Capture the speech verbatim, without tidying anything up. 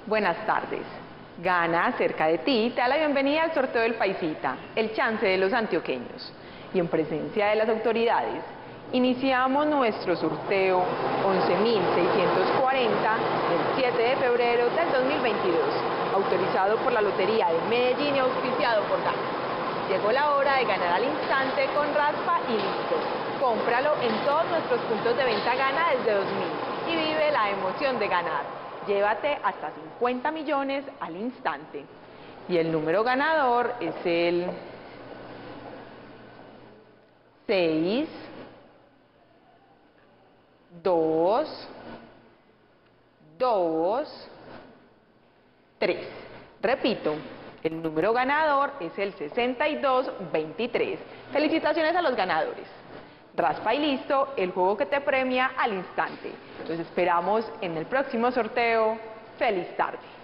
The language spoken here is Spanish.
Buenas tardes. Gana, cerca de ti, te da la bienvenida al sorteo del Paisita, el chance de los antioqueños. Y en presencia de las autoridades, iniciamos nuestro sorteo once mil seiscientos cuarenta el siete de febrero del dos mil veintidós, autorizado por la Lotería de Medellín y auspiciado por Gana. Llegó la hora de ganar al instante con raspa y listo. Cómpralo en todos nuestros puntos de venta Gana desde dos mil y vive la emoción de ganar. Llévate hasta cincuenta millones al instante. Y el número ganador es el seis, dos, dos, tres. Repito, el número ganador es el sesenta y dos veintitrés. Felicitaciones a los ganadores. Raspa y listo, el juego que te premia al instante. Los esperamos en el próximo sorteo. ¡Feliz tarde!